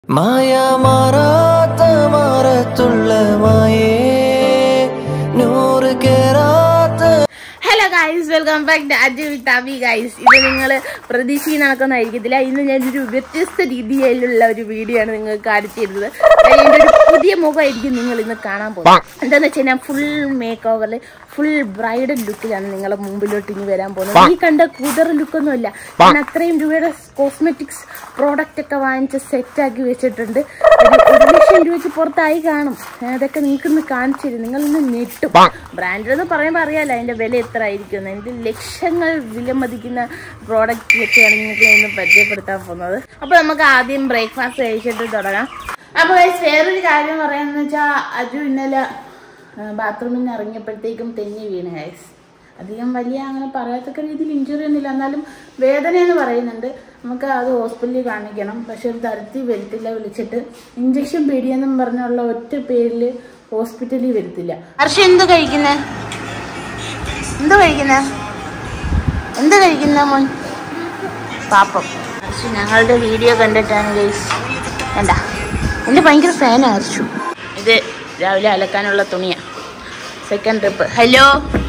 माया मारात मारतुल्ल माये नूर के रात. Hello guys, welcome back to Aju with Abi guys. ഇത് നിങ്ങൾ പ്രതീക്ഷിക്കുന്നതായിരിക്കത്തില്ല. ഇന്ന് ഞാനൊരു വ്യത്യസ്ത രീതിയിലുള്ള ഒരു വീഡിയോ ആണ് നിങ്ങൾക്ക് കാണിച്ചു തരുന്നത്. അതിൻ്റെ ഒരു പുതിയ മുഖമായിരിക്കും നിങ്ങൾ ഇന്ന് കാണാൻ പോകുന്നത്. എന്താണെന്ന് വെച്ചാൽ ഞാൻ ഫുൾ മേക്ക് ഓവറിൽ ഫുൾ ബ്രൈഡൽ ലുക്കിലാണ് നിങ്ങളെ മുമ്പിലോട്ട് ഇനി വരാൻ പോകുന്നത്. ഈ കണ്ട കുതിർ ലുക്കൊന്നുമല്ല, ഞാൻ അത്രയും രൂപയുടെ കോസ്മെറ്റിക്സ് പ്രോഡക്റ്റ് ഒക്കെ വാങ്ങിച്ച് സെറ്റാക്കി വെച്ചിട്ടുണ്ട്. ഒരു 1,00,000 രൂപ പുറത്തായി കാണും. അതൊക്കെ നിങ്ങൾക്ക് ഇന്ന് കാണിച്ചു തരും. നിങ്ങളിന്ന് ഞെട്ടും. ബ്രാൻഡ് എന്ന് പറയുമ്പോൾ അറിയാലോ അതിൻ്റെ വില എത്ര ആയിരിക്കും. എനിക്ക് ലക്ഷങ്ങൾ വിലമതിക്കുന്ന പ്രോഡക്റ്റിലൊക്കെയാണ് നിങ്ങൾക്ക് ഇന്ന് പരിചയപ്പെടുത്താൻ പോകുന്നത്. അപ്പോൾ നമുക്ക് ആദ്യം ബ്രേക്ക്ഫാസ്റ്റ് കഴിച്ചിട്ട് തുടങ്ങാം. അപ്പോൾ വേറൊരു കാര്യം പറയാമെന്ന് വെച്ചാൽ അജു ഇന്നലെ ബാത്റൂമിൽ നിന്ന് ഇറങ്ങിയപ്പോഴത്തേക്കും തെന്നി വീണ് ഗൈസ്. അധികം വലിയ അങ്ങനെ പറയത്തക്ക രീതിയിൽ ഇഞ്ചുറി ഒന്നുമില്ല, എന്നാലും വേദന എന്ന് പറയുന്നുണ്ട്. നമുക്ക് അത് ഹോസ്പിറ്റലിൽ കാണിക്കണം. പക്ഷെ ഒരു തരത്തിൽ വരത്തില്ല. വിളിച്ചിട്ട് ഇഞ്ചക്ഷൻ പേടിയെന്നും പറഞ്ഞുള്ള ഒറ്റ പേരിൽ ഹോസ്പിറ്റലിൽ വരത്തില്ല. ഹർഷ എന്ത് കഴിക്കുന്നേ? എന്ത് കഴിക്കുന്ന മോൻ? പാപ്പം. ഹർഷു ഞങ്ങളുടെ വീഡിയോ കണ്ടിട്ടാണ് ഗൈസ്. വേണ്ട, എൻ്റെ ഭയങ്കര ഫാനാണ് ഹർഷു. ഇത് രാവിലെ അലക്കാനുള്ള തുണിയാണ്. Second trip. Hello,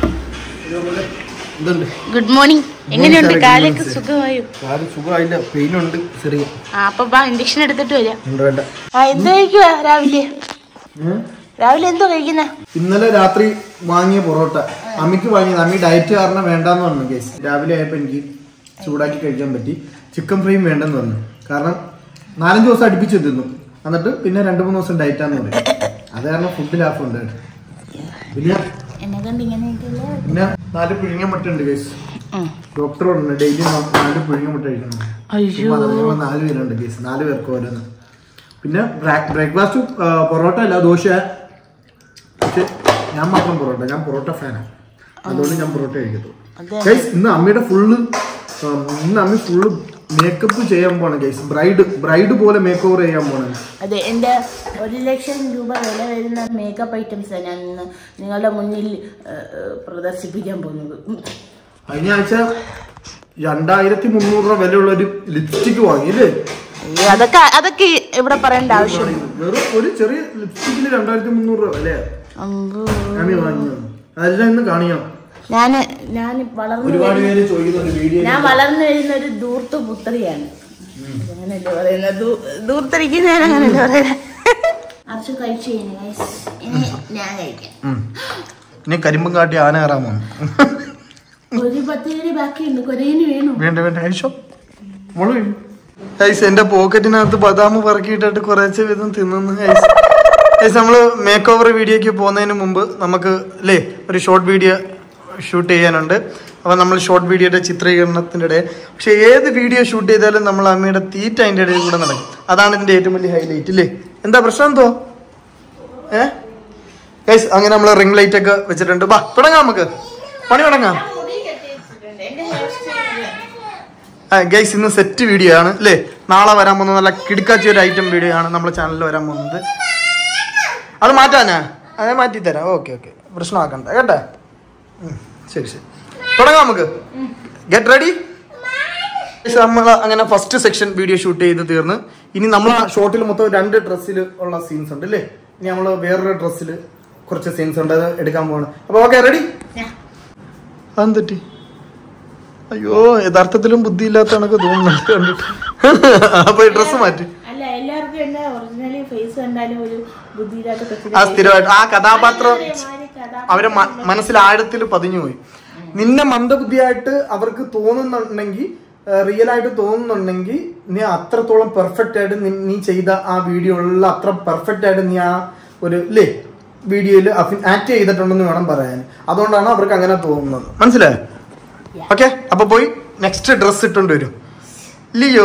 good morning. എങ്ങനെയുണ്ട്? കാലൊക്കെ സുഖമായോ? അപ്പൊ ഇഞ്ചക്ഷൻ എടുത്തിട്ട് വരാം. എന്ത് കഴിക്കുവാ രാവിലെ? രാവിലെ എന്തോ കഴിക്കുന്ന? ഇന്നലെ രാത്രി വാങ്ങിയ പൊറോട്ട അമ്മിക്ക് വാങ്ങിയത്. അമ്മി ഡയറ്റ് കാരണം വേണ്ടാന്ന് പറഞ്ഞു കേസ്. രാവിലെ ആയപ്പോ എനിക്ക് ചൂടാക്കി കഴിക്കാൻ പറ്റി. ചിക്കൻ ഫ്രൈയും വേണ്ടെന്ന് പറഞ്ഞു. കാരണം 4-5 ദിവസം അടുപ്പിച്ച് തിന്നു. എന്നിട്ട് പിന്നെ 2-3 ദിവസം ഡയറ്റാന്ന് പറയും. അത് കാരണം ഫുഡ് ലാഭമുണ്ട്. പിന്നെ 4 പുഴുങ്ങിയ മുട്ട ഉണ്ട് കേസ്. ഡോക്ടർ പറഞ്ഞു ഡെയിലി 4 പുഴുങ്ങിയ മുട്ട കഴിക്കണം. 4 പേരുണ്ട് കേസ്. 4 പേർക്ക് ഓരോന്ന്. പിന്നെ ബ്രേക്ക്ഫാസ്റ്റ് പൊറോട്ട അല്ല, ദോശ. പക്ഷെ ഞാൻ മാത്രം പൊറോട്ട. ഞാൻ പൊറോട്ട ഫാനാണ്. അതുകൊണ്ട് ഞാൻ പൊറോട്ട കഴിക്കത്തുള്ളൂ. ഇന്ന് അമ്മയുടെ ഫുള്ള് മേക്കപ്പ് ചെയ്യാൻ പോണ ഗൈസ്. ബ്രൈഡ് പോലെ മേക്ക് ഓവർ ചെയ്യാൻ പോണ. അതെ, എന്റെ 1,00,000 രൂപ വില വരുന്ന മേക്കപ്പ് ഐറ്റംസ് ഞാൻ ഇന്ന് നിങ്ങളുടെ മുന്നിൽ പ്രദർശിപ്പിക്കാൻ പോകുന്നത്. കഴിഞ്ഞ ആഴ്ച 2,300 രൂപ വിലയുള്ള ഒരു ലിപ്സ്റ്റിക് വാങ്ങിയില്ലേ? അതൊക്കെ ഇവിടെ പറയേണ്ട ആവശ്യമില്ല. വെറും ഒരു ചെറിയ ലിപ്സ്റ്റിക്കിന് 2,300 രൂപ അല്ലേ വാങ്ങിയത്. അതെല്ലാം ഇന്ന് കാണിക്കണം. ഞാൻ വളർന്നു വരുന്ന ഒരു ധൂർത്ത് പുത്രിയാണ്. അങ്ങനല്ലേ പറയുന്നത്? ധൂർത്തരിക്കുന്ന അങ്ങനല്ലേ പറയുന്നത്. അർച്ചു കഴിച്ചു ഞാൻ കഴിക്കാം. ഇനി കരിമ്പും കാട്ടി ആന കയറാമോ? ഒരു 10 ബാക്കിയുണ്ട്. കൊരയിന് വേണം. വേണ്ട കഴിച്ചോ മോള്. എന്റെ പോക്കറ്റിനകത്ത് ബദാം പറക്കിയിട്ടിട്ട് കുറച്ച് വിധം തിന്നുന്നു. നമ്മള് മേക്ക് ഓവർ വീഡിയോക്ക് പോകുന്നതിന് മുമ്പ് നമുക്ക് അല്ലേ ഒരു ഷോർട്ട് വീഡിയോ ഷൂട്ട് ചെയ്യാനുണ്ട്. അപ്പൊ നമ്മൾ ഷോർട്ട് വീഡിയോയുടെ ചിത്രീകരണത്തിന്റെ ഇടയിൽ പക്ഷെ ഏത് വീഡിയോ ഷൂട്ട് ചെയ്താലും നമ്മൾ അമ്മയുടെ തീറ്റ അതിന്റെ ഇടയിൽ കൂടെ നടക്കും. അതാണ് ഇതിന്റെ ഏറ്റവും വലിയ ഹൈലൈറ്റ് അല്ലേ? എന്താ പ്രശ്നം എന്തോ? ഗൈസ് അങ്ങനെ നമ്മൾ റിംഗ് ലൈറ്റ് ഒക്കെ വെച്ചിട്ടുണ്ട്. ബാ തുടങ്ങാം, നമുക്ക് പണി തുടങ്ങാം. ഗൈസ് ഇന്ന് സെറ്റ് വീഡിയോ ആണ് അല്ലേ? നാളെ വരാൻ പോകുന്നത് നല്ല കിടുക്കാച്ച ഒരു ഐറ്റം വീഡിയോ ആണ് നമ്മുടെ ചാനലിൽ വരാൻ പോകുന്നത്. അത് മാറ്റാനാ? അതെ മാറ്റി തരാം. ഓക്കെ പ്രശ്നമാക്കണ്ട കേട്ടെ. ശരി തുടങ്ങാം, നമുക്ക് ഗെറ്റ് റെഡി. നമ്മൾ അങ്ങനെ ഫസ്റ്റ് സെക്ഷൻ വീഡിയോ ഷൂട്ട് ചെയ്ത് തീർന്ന്. ഇനി നമ്മൾ ആ ഷോട്ടിൽ മൊത്തം 2 ഡ്രസ്സിൽ ഉള്ള സീൻസ് ഉണ്ട് അല്ലേ? ഇനി നമ്മൾ വേറൊരു ഡ്രസ്സിൽ കുറച്ച് സീൻസ് ഉണ്ട്, അത് എടുക്കാൻ പോവാണ്. അപ്പൊ ഓക്കെ റെഡി? അതെന്തെറ്റി? അയ്യോ, യഥാർത്ഥത്തിലും ബുദ്ധി ഇല്ലാത്ത കണക്ക് തോന്നുന്നുണ്ട് കണ്ടിട്ട്. അപ്പൊ ഡ്രസ്സ് മാറ്റി. ആ സ്ഥിരമായിട്ട് ആ കഥാപാത്രം അവരെ മനസ്സിൽ ആഴത്തിൽ പതിഞ്ഞുപോയി. നിന്നെ മന്ദബുദ്ധിയായിട്ട് അവർക്ക് തോന്നുന്നുണ്ടെങ്കിൽ, റിയൽ ആയിട്ട് തോന്നുന്നുണ്ടെങ്കിൽ നീ അത്രത്തോളം പെർഫെക്റ്റ് ആയിട്ട് നീ ചെയ്ത ആ വീഡിയോകളിൽ അത്ര പെർഫെക്റ്റ് ആയിട്ട് നീ ആ ഒരു ഇല്ലേ വീഡിയോയിൽ ആക്ട് ചെയ്തിട്ടുണ്ടെന്ന് വേണം പറയാൻ. അതുകൊണ്ടാണ് അവർക്ക് അങ്ങനെ തോന്നുന്നത്. മനസ്സിലായോ? ഓക്കെ, അപ്പൊ പോയി നെക്സ്റ്റ് ഡ്രസ് ഇട്ടോണ്ട് വരും. ലിയോ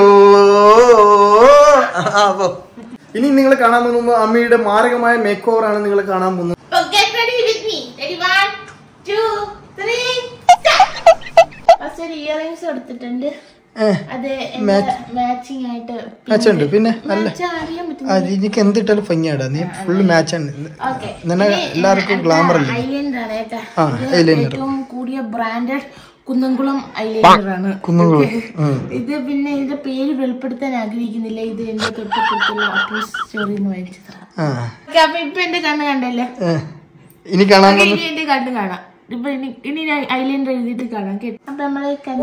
ഇനി നിങ്ങൾ കാണാൻ പോകുന്ന അമ്മയുടെ മാരകമായ മേക്ക് ഓവർ ആണ് നിങ്ങൾ കാണാൻ പോകുന്നത്. ഇയറിംഗ്സ് എടുത്തിട്ടുണ്ട്. പിന്നെ നല്ല എനിക്ക് എന്തിട്ടാലും ഭംഗിയാടാ. നീ ഫുള്ള് മാച്ചാണ്. എല്ലാവർക്കും ഗ്ലാമർ അല്ലേ? കൂടിയ ബ്രാൻഡഡ് കുന്നംകുളം ഐലൈനറാണ്. ഇത് പിന്നെ ഇതിന്റെ പേര് വെളിപ്പെടുത്താൻ ആഗ്രഹിക്കുന്നില്ല. ഇത് എന്റെ തൊട്ടപ്പുറത്തുള്ള അപ്പൂസ് സ്റ്റോറിന്ന് വാങ്ങിച്ചതാണ്. അപ്പൊ ഇപ്പൊ എന്റെ കണ്ണ് കണ്ടല്ലേ, ഇനി കാണാൻ എന്റെ കണ്ണ് കാണാം. ഇപ്പൊ ഇനി ഞാൻ ഐലൈനർ എഴുതിയിട്ട് കാണാം കേട്ടോ. അപ്പൊ നമ്മളെ കണ്ണ്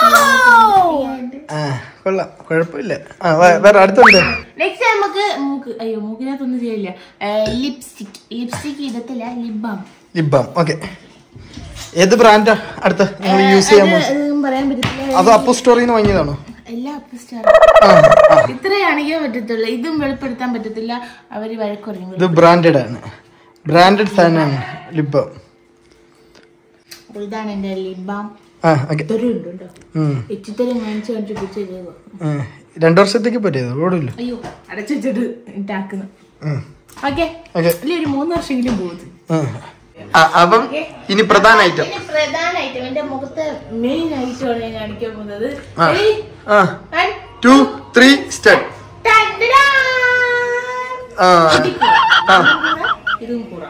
കൊള്ളാം, കുഴപ്പമില്ല. വേറെ അടുത്തുണ്ട്. നെക്സ്റ്റ് നമുക്ക് മൂക്കിനകത്തൊന്നും ചെയ്യില്ല. ലിപ്സ്റ്റിക് ഇടത്തില്ല, ലിപ് ബാം. ഓക്കെ, ഏത് ബ്രാൻഡാ അടുത്ത യൂസ് ചെയ്യാൻ പറയാൻ പറ്റത്തില്ല. അത് അപ്പോ സ്റ്റോറിന്ന് വാങ്ങിയതാണോ? എല്ലാ ഇത്രയാണെങ്കിൽ പറ്റത്തുള്ളൂ. ഇതും വെളിപ്പെടുത്താൻ പറ്റത്തില്ല, അവര് വഴക്കുറയും. ഇത് ബ്രാൻഡഡ് ആണ്, ബ്രാൻഡഡ് സാധനമാണ് ലിപ് ബാം. ഇതാണ് എന്റെ ലിപ് ബാം. 2 വർഷത്തേക്ക് പറ്റിയത് ഓടില്ല. അയ്യോ അടച്ചിട്ട് ഇട്ടാക്കുന്നു. ഓക്കെ, ഒരു 3 വർഷമെങ്കിലും പോകും. അപ്പം ഇനി പ്രധാന ഐറ്റം എന്റെ മുഖത്തെ മെയിൻ ഐറ്റമാണ് ഞാൻ കാണിക്കാൻ പോകുന്നത്. 1 2 3 സ്റ്റാർട്ട്. ഇതും കൂറ,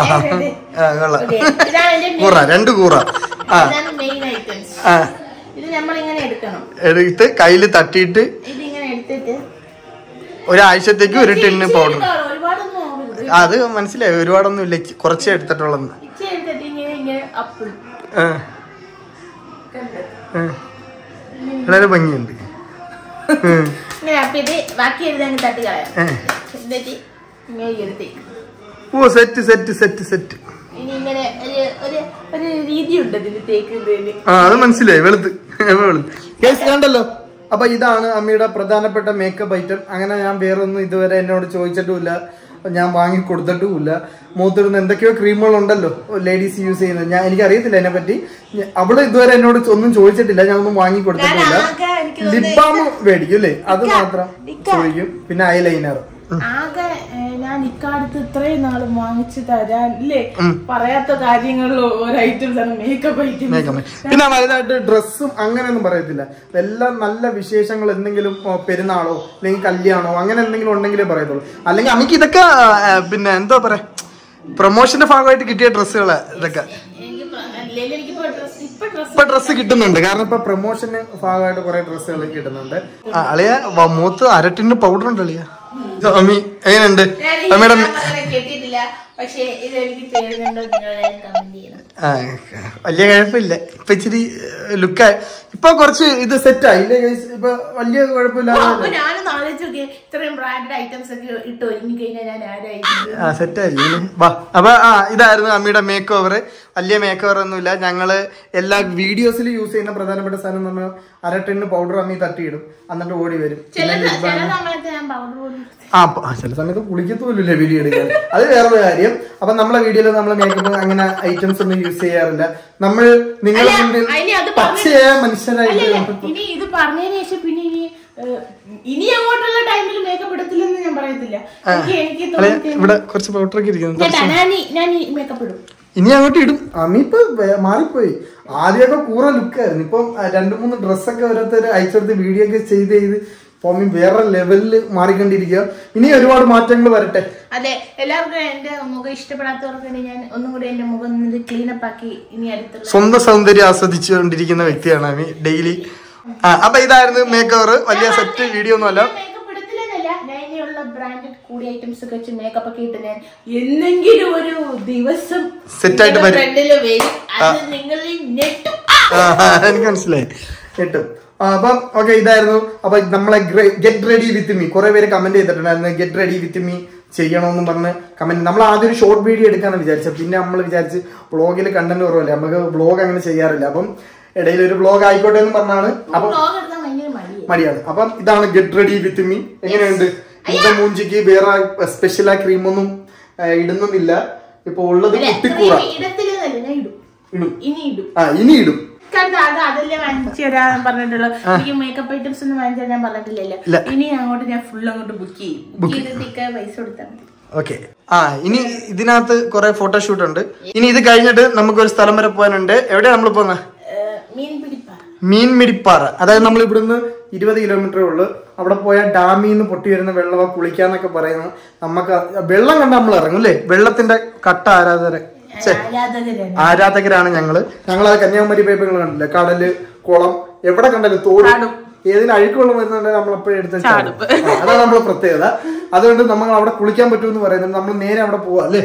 കൂറ, 2 കൂറ. Main items. ഇത് നമ്മളിങ്ങനെ എടുത്ത് കയ്യില് തട്ടിയിട്ട് ഇതിങ്ങനെ എടുത്തിട്ട് ഒരാഴ്ചത്തേക്ക് ഒരു ടിന്ന് പൗഡർ. അത് മനസ്സിലായി, ഒരുപാടൊന്നും ഇല്ല, കുറച്ചേ എടുത്തിട്ടുള്ളത്. വളരെ ഭംഗിയുണ്ട്. ഓ സെറ്റ് സെറ്റ് സെറ്റ് സെറ്റ്. അത് മനസ്സിലായി, വെളുത്ത് കേസ് കണ്ടല്ലോ. അപ്പൊ ഇതാണ് അമ്മയുടെ പ്രധാനപ്പെട്ട മേക്കപ്പ് ഐറ്റം. അങ്ങനെ ഞാൻ വേറൊന്നും ഇതുവരെ എന്നോട് ചോദിച്ചിട്ടുമില്ല, ഞാൻ വാങ്ങി കൊടുത്തിട്ടുമില്ല. മുഖത്തിടുന്ന എന്തൊക്കെയോ ക്രീമുകളുണ്ടല്ലോ ലേഡീസ് യൂസ് ചെയ്യുന്നത്, എനിക്കറിയത്തില്ല അതിനെ പറ്റി. അവള് ഇതുവരെ എന്നോട് ഒന്നും ചോദിച്ചിട്ടില്ല, ഞാൻ ഒന്നും വാങ്ങി കൊടുത്തിട്ടില്ല. ലിപ് ബാം മേടിക്കും അല്ലേ, അത് മാത്രം ചോദിക്കും. പിന്നെ ഐലൈനർ ആകെ ഞാൻ ഇക്കാലത്ത് ഇത്രയും നാള് വാങ്ങിച്ചു തരാൻ അല്ലേ പറയാത്ത കാര്യങ്ങളിലോ ഓരോ ഐറ്റംസ് ആണ് മേക്കപ്പ് ഐറ്റംസ്. പിന്നെ വലുതായിട്ട് ഡ്രസ്സും അങ്ങനെയൊന്നും പറയത്തില്ല. എല്ലാം നല്ല വിശേഷങ്ങൾ, എന്തെങ്കിലും പെരുന്നാളോ അല്ലെങ്കിൽ കല്യാണോ അങ്ങനെ എന്തെങ്കിലും ഉണ്ടെങ്കിലേ പറയത്തുള്ളൂ. അല്ലെങ്കിൽ നമുക്ക് ഇതൊക്കെ പിന്നെ എന്താ പറയാ, പ്രൊമോഷന്റെ ഭാഗമായിട്ട് കിട്ടിയ ഡ്രസ്സുകള് ഇതൊക്കെ. ഇപ്പൊ ഡ്രസ്സ് കിട്ടുന്നുണ്ട്, കാരണം ഇപ്പൊ പ്രൊമോഷന് ഭാഗമായിട്ട് കുറെ ഡ്രസ്സുകൾ കിട്ടുന്നുണ്ട്. അളിയ മൂത്ത് 1 ടിന്ന് പൗഡർ ഉണ്ട് അളിയ. അമ്മി എങ്ങനെയുണ്ട് അമ്മയുടെ? വലിയ കുഴപ്പമില്ല, ഇപ്പൊ ഇച്ചിരി ലുക്കായി, ഇപ്പൊ കുറച്ച് ഇത് സെറ്റായി. ഇപ്പൊ വലിയ കുഴപ്പമില്ലാതെ സെറ്റായി. അപ്പൊ ഇതായിരുന്നു അമ്മയുടെ മേക്ക് ഓവർ. വലിയ മേക്ക് ഓവർ ഒന്നുമില്ല. ഞങ്ങള് എല്ലാ വീഡിയോസിൽ യൂസ് ചെയ്യുന്ന പ്രധാനപ്പെട്ട സാധനം എന്ന് പറഞ്ഞാൽ 1 ടിന്ന് പൗഡർ അമ്മി തട്ടിയിടും, എന്നിട്ട് ഓടി വരും. ചില സമയത്ത് കുളിക്കത്തോലില്ലേ വീഡിയോ എടുക്കാൻ, അത് വേറൊരു കാര്യം. അപ്പൊ നമ്മളെ വീഡിയോയിൽ നമ്മളെ മേക്കപ്പ് അങ്ങനെ ഐറ്റംസ് ഒന്നും യൂസ് ചെയ്യാറില്ല. നമ്മൾ നിങ്ങളെ പച്ചയായ മനുഷ്യരായിട്ട് ഇത് പറഞ്ഞതിന് ശേഷം പിന്നെ ഇനി അങ്ങോട്ടുള്ള ടൈമിൽ മേക്കപ്പ് എടുത്തില്ലെന്ന് ഞാൻ പറയത്തില്ല. ഇവിടെ കുറച്ച് പൗഡറൊക്കെ ഇരിക്കുന്നു, ഞാൻ മേക്കപ്പ് ഇടും, ഇനി അങ്ങോട്ട് ഇടും. അമ്മിപ്പൊ മാറിപ്പോയി. ആദ്യമൊക്കെ കൂറ ലുക്കായിരുന്നു. ഇപ്പം 2-3 ഡ്രസ്സൊക്കെ ഓരോരുത്തർ അയച്ചെടുത്ത് വീഡിയോ ഒക്കെ ചെയ്ത് പോമി വേറെ ലെവലില് മാറിക്കൊണ്ടിരിക്കുക. ഇനി ഒരുപാട് മാറ്റങ്ങൾ വരട്ടെ. അതെ, എല്ലാവർക്കും എന്റെ മുഖം ഇഷ്ടപ്പെടാത്തവർക്ക് ഞാൻ ഒന്നും കൂടി എന്റെ മുഖം ക്ലീനപ്പ് ആക്കി ഇനി അടുത്ത സ്വന്തം സൗന്ദര്യം ആസ്വദിച്ചുകൊണ്ടിരിക്കുന്ന വ്യക്തിയാണ് അമ്മി ഡെയിലി. അപ്പൊ ഇതായിരുന്നു മേക്ക് ഓവർ. വലിയ സെറ്റ് വീഡിയോ ഒന്നും അല്ല. ബ്രാൻഡഡ് കൂടിയ ഐറ്റംസ് ഒക്കെ വെച്ച് മേക്കപ്പ് ഒക്കെ ഇട്ട് ഞാൻ എന്തെങ്കിലും ഒരു ദിവസം സെറ്റായിട്ട് വരും. എനിക്ക് മനസ്സിലായി, കേട്ടും. അപ്പം ഓക്കെ, ഇതായിരുന്നു. അപ്പൊ നമ്മളെ ഗെറ്റ് റെഡി വിത്ത് മീ കുറെ പേര് കമന്റ് ചെയ്തിട്ടുണ്ടായിരുന്നു, ഗെറ്റ് റെഡി വിത്ത് മീ ചെയ്യണമെന്നും പറഞ്ഞ് കമന്റ്. നമ്മൾ ആദ്യം ഒരു ഷോർട്ട് വീഡിയോ എടുക്കാന്ന് വിചാരിച്ചത്, പിന്നെ നമ്മൾ വിചാരിച്ച് വ്ളോഗിൽ കണ്ടന്റ് കുറവല്ലേ, നമുക്ക് വ്ളോഗ് അങ്ങനെ ചെയ്യാറില്ല. അപ്പം ഇടയിൽ ഒരു വ്ളോഗ് ആയിക്കോട്ടെ എന്ന് പറഞ്ഞാണ്. അപ്പം മടിയാണ്. അപ്പം ഇതാണ് ഗെറ്റ് റെഡി വിത്ത് മീ. എങ്ങനെയുണ്ട്? എന്റെ മൂഞ്ചിക്ക് വേറെ സ്പെഷ്യൽ ആ ക്രീമൊന്നും ഇടുന്നില്ല. ഇപ്പൊ ഉള്ളത് കുട്ടിക്കൂറ ഇനി ഇടും. അതല്ലേ വാങ്ങിച്ചു തരാൻ പറഞ്ഞിട്ടുള്ളൂ. എനിക്ക് മേക്കപ്പ് ഐറ്റംസ് ഒന്നും വാങ്ങിച്ചു തരാൻ പറഞ്ഞിട്ടില്ലല്ലോ. ഇനി അങ്ങോട്ട് ഞാൻ ഫുൾ അങ്ങോട്ട് ബുക്ക് ചെയ്യും, പൈസ കൊടുത്താൽ മതി. ഓക്കെ. ഇനി ഇതിനകത്ത് കുറെ ഫോട്ടോഷൂട്ട് ഉണ്ട്. ഇനി ഇത് കഴിഞ്ഞിട്ട് നമുക്കൊരു സ്ഥലം വരെ പോകാനുണ്ട്. എവിടെയാ നമ്മൾ പോകുന്നത്? മീൻമിടിപ്പാറ. അതായത് നമ്മൾ ഇവിടുന്ന് 20 കിലോമീറ്ററേ ഉള്ളു. അവിടെ പോയാൽ ഡാമിൽ നിന്ന് പൊട്ടി വരുന്ന വെള്ളമോ കുളിക്കാന്നൊക്കെ പറയുന്നു. നമുക്ക് വെള്ളം കണ്ടാൽ നമ്മൾ ഇറങ്ങും അല്ലേ? വെള്ളത്തിന്റെ കട്ട ആരാധന ആരാധകരാണ് ഞങ്ങള്. അത് കന്യാകുമാരി പൈപ്പുകൾ കണ്ടില്ല, കടല്, കുളം, എവിടെ കണ്ടാലും തോട്, ഏതിന് അഴുക്കുവെള്ളം വരുന്നുണ്ടെങ്കിൽ നമ്മളെപ്പോഴും എടുത്ത് അതാണ് നമ്മളെ പ്രത്യേകത. അതുകൊണ്ട് നമ്മൾ അവിടെ കുളിക്കാൻ പറ്റുമെന്ന് പറയുന്നത് നമ്മൾ നേരെ അവിടെ പോവാ അല്ലേ?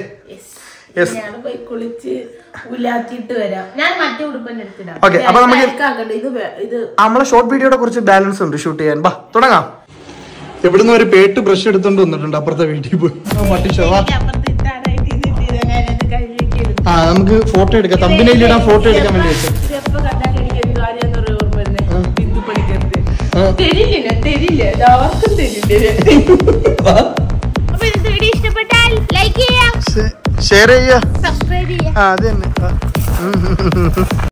ഓക്കെ, അപ്പൊ നമുക്ക് നമ്മളെ ഷോർട്ട് വീഡിയോയുടെ കുറച്ച് ബാലൻസ് ഉണ്ട് ഷൂട്ട് ചെയ്യാൻ. ബാ തുടങ്ങാം. എവിടുന്ന് ഒരു പേട്ട് ബ്രഷ് എടുത്തോണ്ട് വന്നിട്ടുണ്ട് അപ്പുറത്തെ വീട്ടിൽ പോയി. നമുക്ക് ഫോട്ടോ എടുക്കാം, തമ്പിനയിൽ ഇടാൻ ഫോട്ടോ എടുക്കാൻ വേണ്ടി വെച്ചു. ഷെയർ ചെയ്യാ, സബ്സ്ക്രൈബ് ചെയ്യാ. അത് തന്നെ.